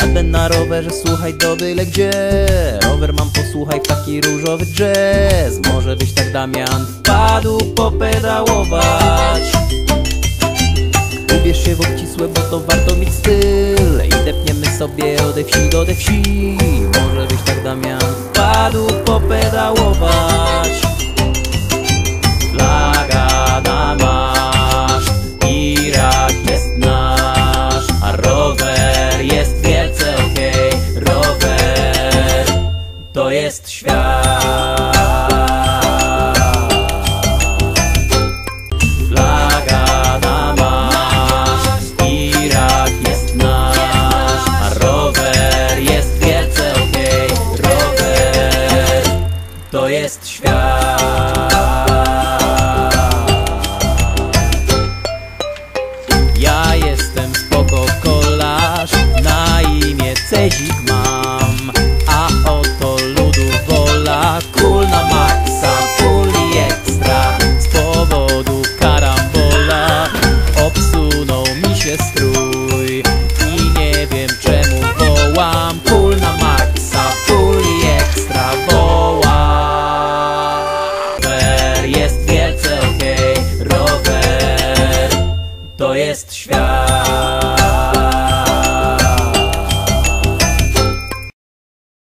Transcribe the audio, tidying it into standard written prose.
Jadę na rowerze, słuchaj do byle gdzie. Rower mam, posłuchaj, w taki różowy jazz. Może byś tak, Damian, wpadł popedałować. Ubierz się w obcisłe, bo to warto mieć styl. I depniemy sobie ode wsi do wsi. Może byś tak, Damian, wpadł popedałować.